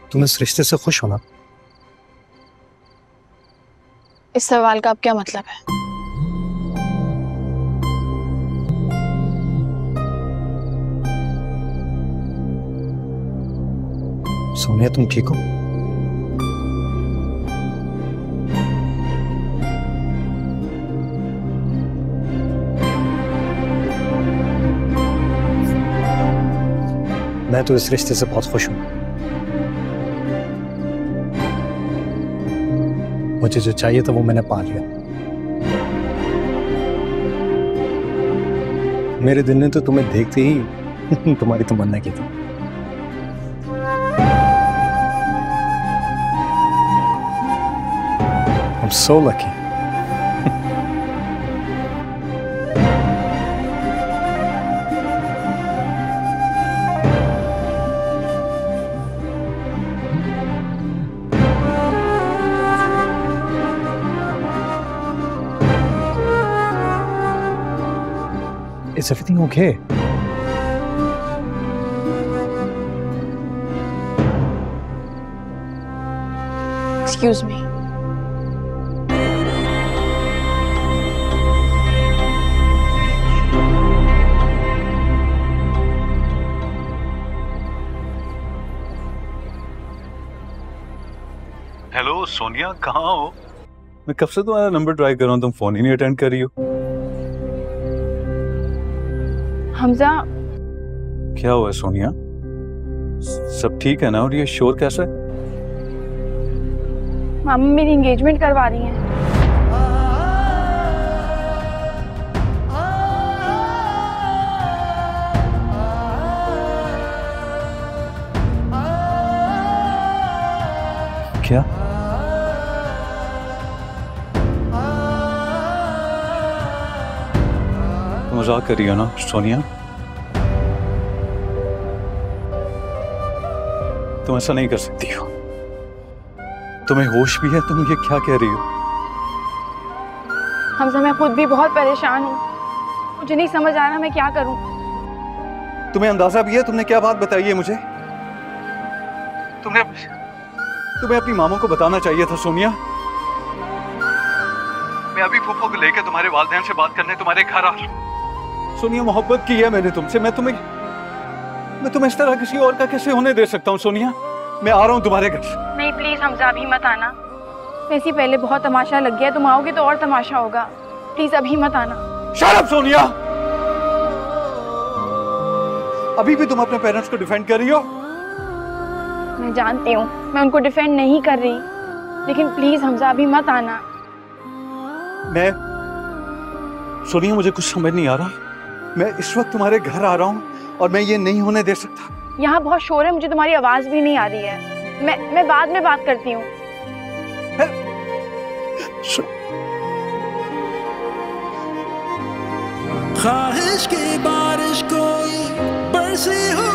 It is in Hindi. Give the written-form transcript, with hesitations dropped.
तुम इस रिश्ते से खुश हो ना? इस सवाल का अब क्या मतलब है? सोनिया, तुम ठीक हो? मैं तो इस रिश्ते से बहुत खुश हूं। मुझे जो चाहिए था वो मैंने पा लिया। मेरे दिल ने तो तुम्हें देखते ही तुम्हारी तमन्ना की थी। I'm so lucky. Is everything okay? Excuse me. Hello Sonia, कहाँ हो? मैं कब से तुम्हारा नंबर ट्राई कर रहा हूँ, तुम फोन ही नहीं अटेंड कर रही हो। हमजा, क्या हुआ सोनिया? सब ठीक है ना? और ये शोर कैसा है? मामा मेरी एंगेजमेंट करवा रही हैं। क्या? मजाक कर रही हो ना सोनिया? तुम ऐसा नहीं कर सकती हो। तुम्हें होश भी है? तुम ये क्या कह रही हो? हमजा, मैं खुद भी बहुत परेशान हूँ। मुझे नहीं समझ आ रहा मैं क्या करूँ। तुम्हें अंदाजा भी है? तुमने क्या बात बताई है मुझे? तुम्हें अपनी मामों को बताना चाहिए था सोनिया। मैं अभी फूफो को लेकर तुम्हारे वालिदैन से बात करने तुम्हारे घर आ रहा हूं। सोनिया, मोहब्बत की है मैंने तुमसे। मैं तुम्हें इस तरह किसी और का कैसे होने दे सकता हूँ सोनिया? मैं आ रहा हूँ तुम्हारे घर। नहीं प्लीज हमजा, अभी मत आना। वैसे पहले बहुत तमाशा लग गया, तुम आओगे तो और तमाशा होगा। प्लीज अभी मत आना। Shut up Sonia! अभी भी तुम अपने पेरेंट्स को डिफेंड कर रही हो? मैं जानती हूँ मैं उनको डिफेंड नहीं कर रही, लेकिन प्लीज हमजा अभी मत आना। सोनिया, मुझे कुछ समझ नहीं आ रहा। मैं इस वक्त तुम्हारे घर आ रहा हूँ और मैं ये नहीं होने दे सकता। यहाँ बहुत शोर है, मुझे तुम्हारी आवाज भी नहीं आ रही है। मैं बाद में बात करती हूँ। ख्वाहिश की बारिश कोई बरसी हो